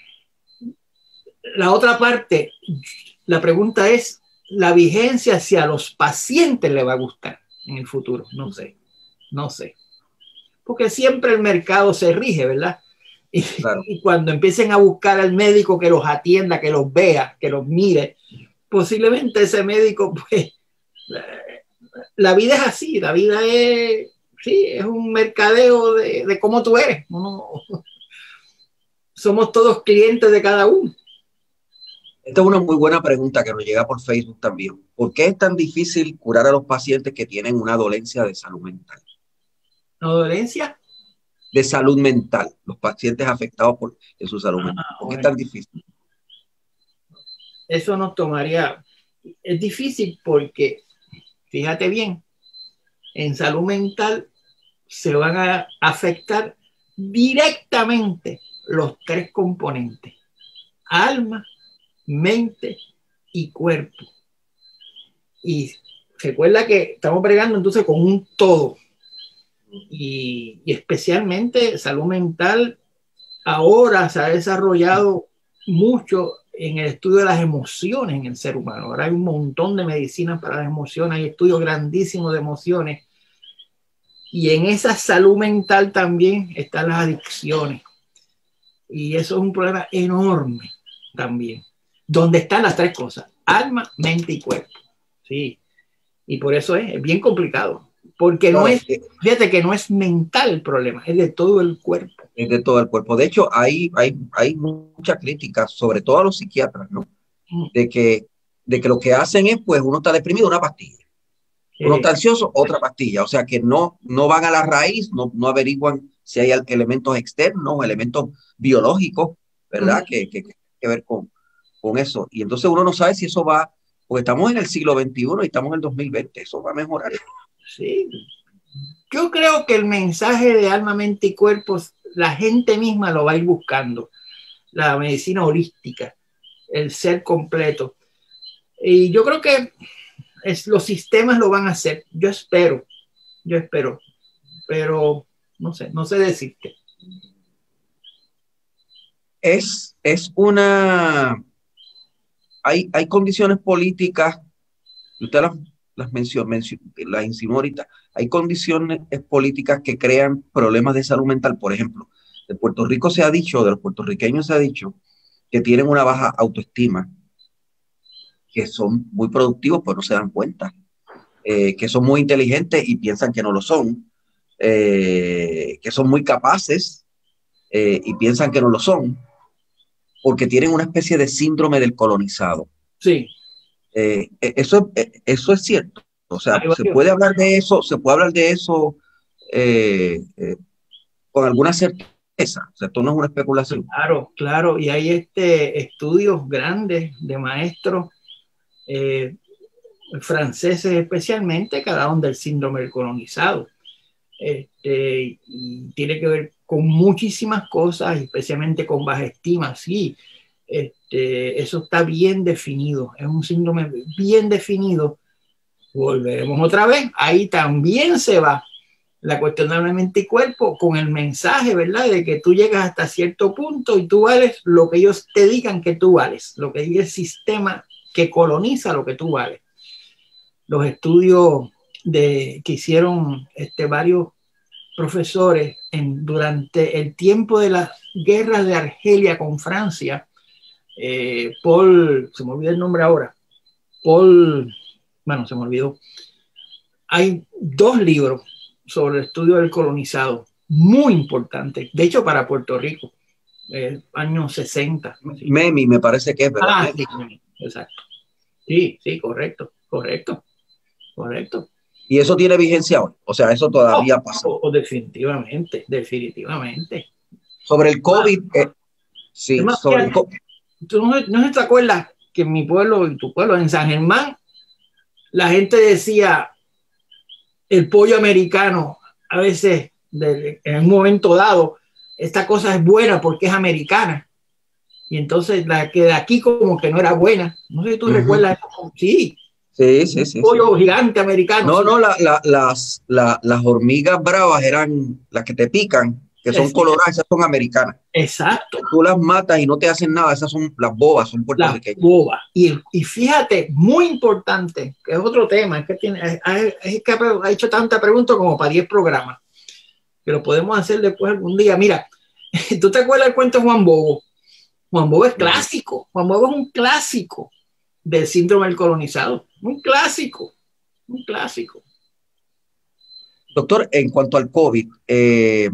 Speaker 2: La otra parte, la pregunta es, la vigencia si a los pacientes le va a gustar en el futuro. No sé, no sé. Porque siempre el mercado se rige, ¿verdad? Y, claro. y cuando empiecen a buscar al médico que los atienda, que los vea, que los mire, posiblemente ese médico, pues, la, la vida es así, la vida es, sí, es un mercadeo de, de cómo tú eres. Uno, somos todos clientes de cada uno.
Speaker 1: Esta es una muy buena pregunta que nos llega por Facebook también. ¿Por qué es tan difícil curar a los pacientes que tienen una dolencia de salud mental?
Speaker 2: ¿Una dolencia?
Speaker 1: De salud mental, los pacientes afectados por de su salud ah, mental. ¿Por qué bueno. es tan difícil?
Speaker 2: Eso nos tomaría... Es difícil porque, fíjate bien, en salud mental se van a afectar directamente los tres componentes. Alma, mente y cuerpo. Y recuerda que estamos bregando entonces con un todo. Y, y especialmente salud mental ahora se ha desarrollado mucho en el estudio de las emociones en el ser humano. Ahora hay un montón de medicinas para las emociones, hay estudios grandísimos de emociones. Y en esa salud mental también están las adicciones. Y eso es un problema enorme también. Donde están las tres cosas, alma, mente y cuerpo. Sí. Y por eso es, es bien complicado. Porque no, no es, fíjate que no es mental el problema, es de todo el cuerpo.
Speaker 1: Es de todo el cuerpo. De hecho, hay, hay, hay mucha crítica, sobre todo a los psiquiatras, ¿no? Mm. De que, de que lo que hacen es, pues, uno está deprimido, una pastilla. Sí. Uno está ansioso, otra pastilla. O sea, que no, no van a la raíz, no, no averiguan si hay elementos externos, elementos biológicos, ¿verdad? Mm. Que, que, que tienen que ver con, con eso. Y entonces uno no sabe si eso va, porque estamos en el siglo veintiuno y estamos en el dos mil veinte, eso va a mejorar.
Speaker 2: Sí. Yo creo que el mensaje de alma, mente y cuerpo, la gente misma lo va a ir buscando. La medicina holística, el ser completo. Y yo creo que es, los sistemas lo van a hacer. Yo espero, yo espero. Pero no sé, no sé decirte.
Speaker 1: Es, es una... Hay, hay condiciones políticas, usted las, las mencionó, mencionó, las insinuó ahorita, hay condiciones políticas que crean problemas de salud mental. Por ejemplo, de Puerto Rico se ha dicho, de los puertorriqueños se ha dicho, que tienen una baja autoestima, que son muy productivos, pues no se dan cuenta, eh, que son muy inteligentes y piensan que no lo son, eh, que son muy capaces eh, y piensan que no lo son, porque tienen una especie de síndrome del colonizado.
Speaker 2: Sí.
Speaker 1: Eh, eso, eso es cierto. O sea,
Speaker 2: Hay
Speaker 1: se
Speaker 2: varios.
Speaker 1: puede hablar de eso, se puede hablar de eso eh, eh, con alguna certeza. O sea, esto no es una especulación.
Speaker 2: Claro, claro. Y hay este, estudios grandes de maestros eh, franceses especialmente que hablaron del síndrome del colonizado. Este, y tiene que ver con muchísimas cosas, especialmente con baja estima. Sí, este, eso está bien definido. Es un síndrome bien definido. Volveremos otra vez. Ahí también se va la cuestión de la mente y cuerpo con el mensaje, ¿verdad? De que tú llegas hasta cierto punto y tú vales lo que ellos te digan que tú vales, lo que dice el sistema que coloniza lo que tú vales. Los estudios de, que hicieron este, varios profesores en, durante el tiempo de las guerras de Argelia con Francia, eh, Paul, se me olvidó el nombre ahora, Paul, bueno, se me olvidó. Hay dos libros sobre el estudio del colonizado, muy importantes, de hecho para Puerto Rico, eh, años sesenta.
Speaker 1: ¿Sí? Memi, me parece que es verdad.
Speaker 2: Ah, sí, exacto. Sí, sí, correcto, correcto, correcto.
Speaker 1: Y eso tiene vigencia hoy, o sea, eso todavía
Speaker 2: oh,
Speaker 1: pasa.
Speaker 2: Oh, definitivamente, definitivamente.
Speaker 1: Sobre el COVID, eh, sí,
Speaker 2: Además,
Speaker 1: sobre el COVID.
Speaker 2: ¿Tú no, no te acuerdas que en mi pueblo, en tu pueblo, en San Germán, la gente decía el pollo americano, a veces de, en un momento dado, esta cosa es buena porque es americana. Y entonces la que de aquí como que no era buena. No sé si tú uh-huh. recuerdas eso. Sí.
Speaker 1: Sí, sí, sí.
Speaker 2: Pollo
Speaker 1: sí.
Speaker 2: gigante americano.
Speaker 1: No,
Speaker 2: sí.
Speaker 1: no, la, la, las, la, las hormigas bravas eran las que te pican, que son es, coloradas, esas son americanas.
Speaker 2: Exacto.
Speaker 1: Tú las matas y no te hacen nada, esas son las bobas, son puertorriqueñas.
Speaker 2: Las bobas. Y, y fíjate, muy importante, que es otro tema, es que, tiene, es, es que ha hecho tanta pregunta como para diez programas, que lo podemos hacer después algún día. Mira, ¿tú te acuerdas del cuento de Juan Bobo? Juan Bobo es clásico. Juan Bobo es un clásico del síndrome del colonizado. Un clásico, un clásico.
Speaker 1: Doctor, en cuanto al COVID, eh,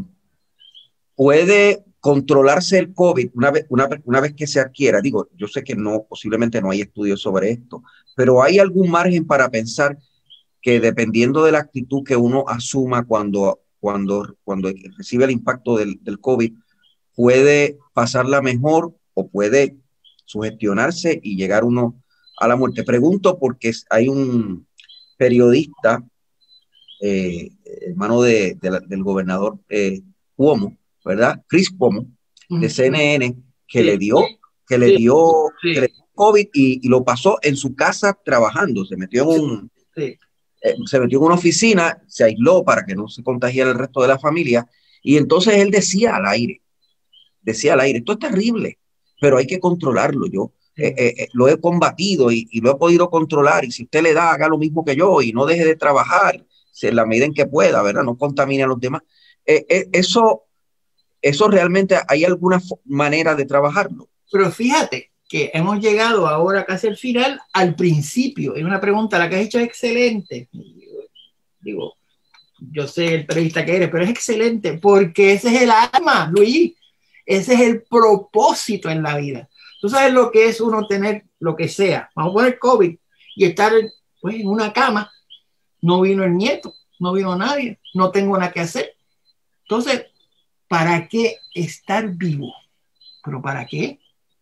Speaker 1: ¿puede controlarse el COVID una vez, una, una vez que se adquiera? Digo, yo sé que no, posiblemente no hay estudios sobre esto, pero ¿hay algún margen para pensar que dependiendo de la actitud que uno asuma cuando, cuando, cuando recibe el impacto del, del COVID, puede pasarla mejor o puede sugestionarse y llegar uno a la muerte? Pregunto porque hay un periodista, eh, hermano de, de la, del gobernador eh, Cuomo, ¿verdad? Chris Cuomo, de C N N, que sí. le dio, que le dio, sí. que le dio COVID y, y lo pasó en su casa trabajando, se metió en un, sí. eh, se metió en una oficina, se aisló para que no se contagiara el resto de la familia, y entonces él decía al aire, decía al aire, esto es terrible, pero hay que controlarlo. Yo eh, eh, lo he combatido y, y lo he podido controlar, y si usted le da, haga lo mismo que yo y no deje de trabajar en la medida en que pueda, ¿verdad? No contamine a los demás. Eh, eh, eso, eso realmente, ¿hay alguna manera de trabajarlo?
Speaker 2: Pero fíjate que hemos llegado ahora casi al final, al principio. Es una pregunta, la que has hecho es excelente. Digo, yo sé el periodista que eres, pero es excelente porque ese es el alma, Luis. Ese es el propósito en la vida. Tú sabes lo que es uno tener lo que sea. Vamos a poner COVID y estar pues, en una cama. No vino el nieto, no vino nadie, no tengo nada que hacer. Entonces, ¿para qué estar vivo? ¿Pero para qué?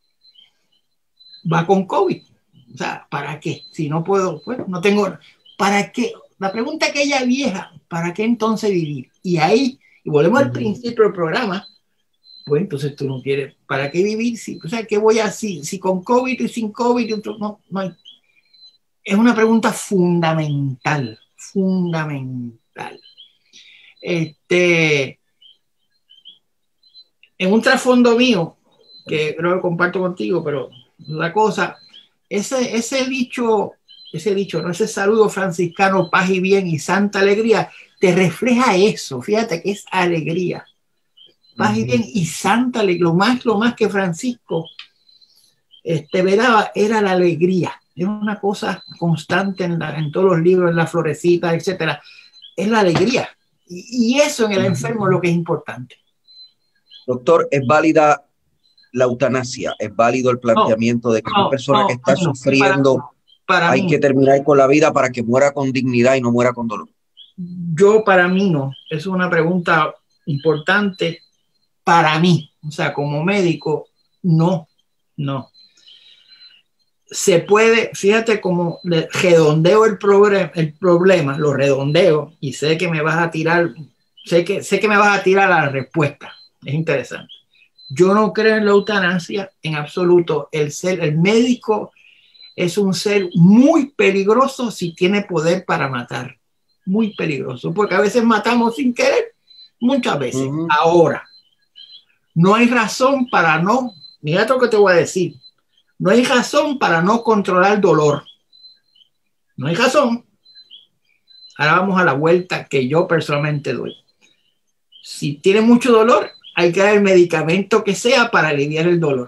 Speaker 2: Va con COVID. O sea, ¿para qué? Si no puedo, pues no tengo. ¿Para qué? La pregunta aquella vieja, ¿para qué entonces vivir? Y ahí, y volvemos uh-huh. al principio del programa, pues entonces tú no quieres, ¿para qué vivir? Si, o sea, ¿qué voy a hacer? Si con COVID y sin COVID, no, no hay. Es una pregunta fundamental, fundamental. Este, en un trasfondo mío, que creo que comparto contigo, pero la cosa, ese, ese dicho, ese dicho, no, ese saludo franciscano, paz y bien y santa alegría, te refleja eso. Fíjate que es alegría. Paz y bien y santa alegría. Lo más, lo más que Francisco este, velaba era la alegría. es una cosa constante en, la, en todos los libros, en las florecitas, etcétera. Es la alegría. Y, y eso en el enfermo es lo que es importante.
Speaker 1: Doctor, ¿es válida la eutanasia? ¿Es válido el planteamiento no, de que no, una persona no, que está no, sufriendo para, para hay mí, que terminar con la vida para que muera con dignidad y no muera con dolor?
Speaker 2: Yo, para mí, no. Es una pregunta importante para mí. O sea, como médico, no, no. Se puede, fíjate cómo redondeo el, progre, el problema, lo redondeo y sé que me vas a tirar, sé que, sé que me vas a tirar la respuesta. Es interesante. Yo no creo en la eutanasia en absoluto. El ser, el médico es un ser muy peligroso si tiene poder para matar. Muy peligroso, porque a veces matamos sin querer, muchas veces. Uh-huh. Ahora, no hay razón para no, mira lo que te voy a decir, no hay razón para no controlar dolor. No hay razón. Ahora vamos a la vuelta que yo personalmente doy. Si tiene mucho dolor, hay que dar el medicamento que sea para aliviar el dolor.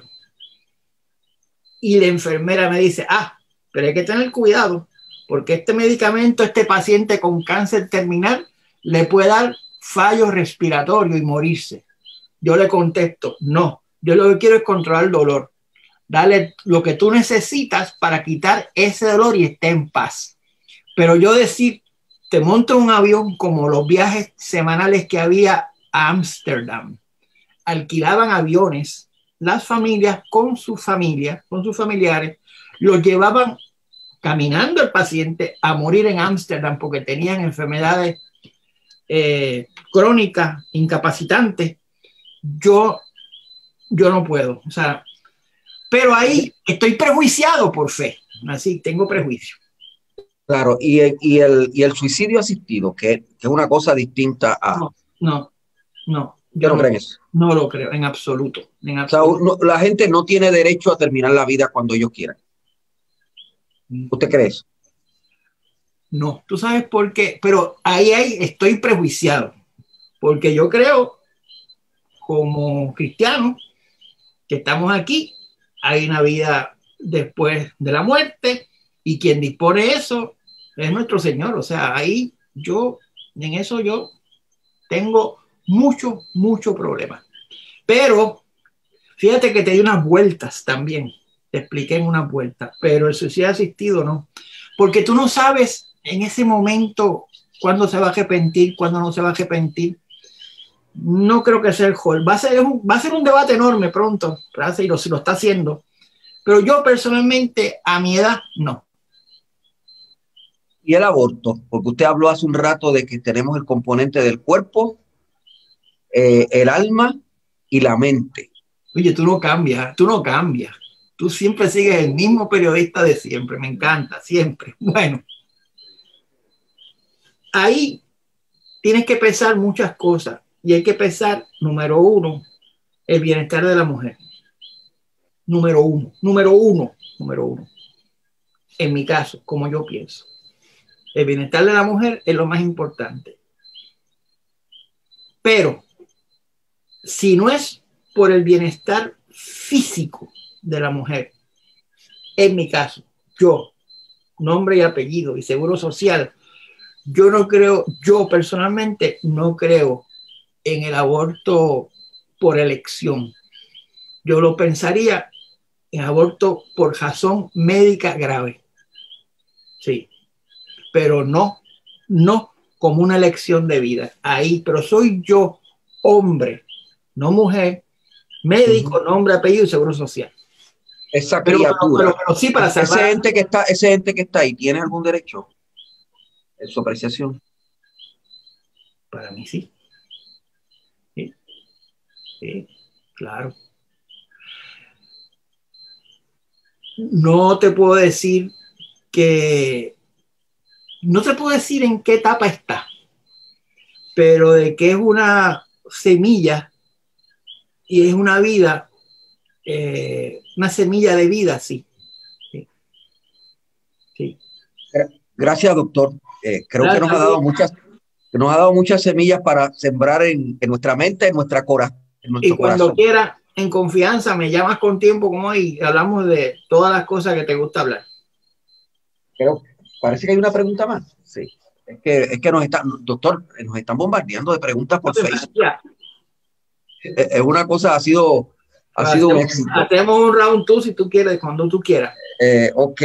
Speaker 2: Y la enfermera me dice, ah, pero hay que tener cuidado, porque este medicamento, este paciente con cáncer terminal, le puede dar fallo respiratorio y morirse. Yo le contesto, no, yo lo que quiero es controlar el dolor. Dale lo que tú necesitas para quitar ese dolor y esté en paz. Pero yo decir, te monto en un avión como los viajes semanales que había a Ámsterdam. Alquilaban aviones, las familias con sus familias, con sus familiares, los llevaban caminando el paciente a morir en Ámsterdam porque tenían enfermedades eh, crónicas, incapacitantes. Yo, yo no puedo, o sea, pero ahí estoy prejuiciado por fe, así tengo prejuicio.
Speaker 1: Claro, y el, y el, y el suicidio asistido, que, que es una cosa distinta a...
Speaker 2: No, no, no.
Speaker 1: Yo no, no creo en eso.
Speaker 2: No lo creo, en absoluto. En absoluto.
Speaker 1: O sea, no, la gente no tiene derecho a terminar la vida cuando ellos quieran. ¿Usted cree eso?
Speaker 2: No, tú sabes por qué, pero ahí, ahí estoy prejuiciado, porque yo creo, como cristiano, que estamos aquí, hay una vida después de la muerte, y quien dispone eso es nuestro Señor. O sea, ahí yo, en eso yo tengo mucho, mucho problema. Pero fíjate que te di unas vueltas también, te expliqué en unas vueltas, pero el suicidio asistido no, porque tú no sabes en ese momento cuándo se va a arrepentir, cuándo no se va a arrepentir. No creo que sea el hall. Va a ser un, va a ser un debate enorme pronto, y lo, si lo está haciendo, pero yo personalmente a mi edad no.
Speaker 1: ¿Y el aborto? Porque usted habló hace un rato de que tenemos el componente del cuerpo, eh, el alma y la mente.
Speaker 2: Oye, tú no cambias, tú no cambias. Tú siempre sigues el mismo periodista de siempre. Me encanta, siempre. Bueno, ahí tienes que pensar muchas cosas. Y hay que pensar, número uno, el bienestar de la mujer. Número uno, número uno, número uno. En mi caso, como yo pienso. El bienestar de la mujer es lo más importante. Pero, si no es por el bienestar físico de la mujer, en mi caso, yo, nombre y apellido y seguro social, yo no creo, yo personalmente no creo en el aborto por elección. Yo lo pensaría en aborto por razón médica grave. Sí, pero no, no como una elección de vida. Ahí, pero soy yo, hombre, no mujer, médico, uh-huh. nombre, apellido y seguro social.
Speaker 1: Esa criatura,
Speaker 2: pero, pero, pero, pero sí para
Speaker 1: ese salvar. ente que está, ese ente que está ahí, ¿tiene algún derecho en su apreciación?
Speaker 2: Para mí sí. Sí, sí, claro. No te puedo decir que, no te puedo decir en qué etapa está, pero de que es una semilla y es una vida, eh, una semilla de vida, sí. Sí. Sí.
Speaker 1: Gracias, doctor. Eh, creo Gracias, que nos ha dado muchas, nos ha dado muchas semillas para sembrar en, en nuestra mente, en nuestra cora, en nuestro
Speaker 2: y cuando
Speaker 1: corazón.
Speaker 2: quiera, en confianza, me llamas con tiempo como hoy y hablamos de todas las cosas que te gusta hablar.
Speaker 1: Creo, parece que hay una pregunta más. Sí. Es que, es que nos están, doctor, nos están bombardeando de preguntas por Facebook. Es, es una cosa, ha sido, ha sido un éxito.
Speaker 2: Hacemos un round two si tú quieres, cuando tú quieras.
Speaker 1: Eh, ok.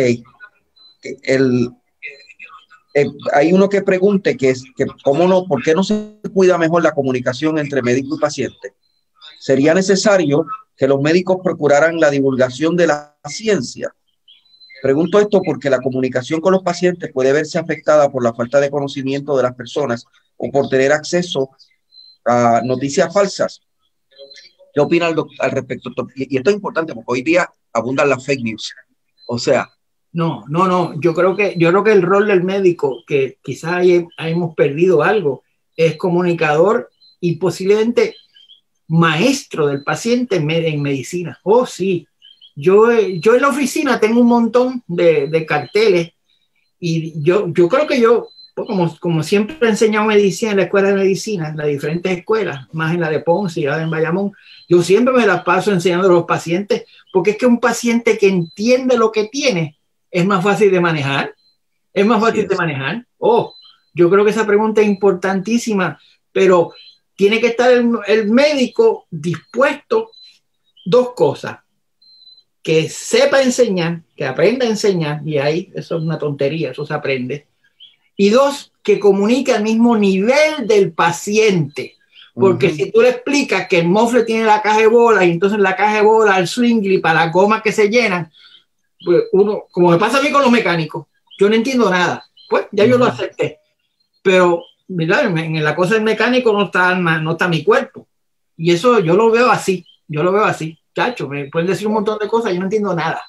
Speaker 1: El, eh, hay uno que pregunte que es que cómo no, por qué no se cuida mejor la comunicación entre médico y paciente. Sería necesario que los médicos procuraran la divulgación de la ciencia. Pregunto esto porque la comunicación con los pacientes puede verse afectada por la falta de conocimiento de las personas o por tener acceso a noticias falsas. ¿Qué opina al, al respecto? Y, y esto es importante porque hoy día abundan las fake news. O sea,
Speaker 2: no, no, no. Yo creo que yo creo que el rol del médico, que quizás ahí hemos perdido algo, es comunicador y posiblemente maestro del paciente en, en medicina. Oh, sí. Yo, yo en la oficina tengo un montón de, de carteles y yo, yo creo que yo, como, como siempre he enseñado medicina en la escuela de medicina, en las diferentes escuelas, más en la de Ponce y ahora en Bayamón, yo siempre me las paso enseñando a los pacientes, porque es que un paciente que entiende lo que tiene es más fácil de manejar, es más fácil de manejar. Oh, yo creo que esa pregunta es importantísima, pero tiene que estar el, el médico dispuesto, dos cosas, que sepa enseñar, que aprenda a enseñar, y ahí eso es una tontería, eso se aprende. Y dos, que comunique al mismo nivel del paciente. Porque uh-huh. si tú le explicas que el mofle tiene la caja de bolas y entonces la caja de bolas, el swingly para las gomas que se llenan, pues uno, como me pasa a mí con los mecánicos, yo no entiendo nada. Pues ya uh-huh. yo lo acepté. Pero, mira, en la cosa del mecánico no está, no está mi cuerpo. Y eso yo lo veo así, yo lo veo así. Chacho, me pueden decir un montón de cosas, yo no entiendo nada.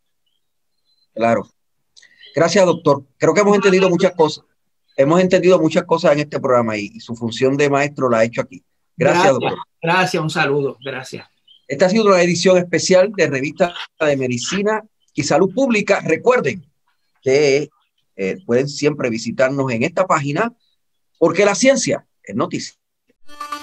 Speaker 1: Claro. Gracias, doctor. Creo que hemos entendido muchas cosas. Hemos entendido muchas cosas en este programa y, y su función de maestro la ha hecho aquí. Gracias,
Speaker 2: gracias,
Speaker 1: doctor.
Speaker 2: Gracias, un saludo. Gracias.
Speaker 1: Esta ha sido una edición especial de Revista de Medicina y Salud Pública. Recuerden que eh, pueden siempre visitarnos en esta página porque la ciencia es noticia.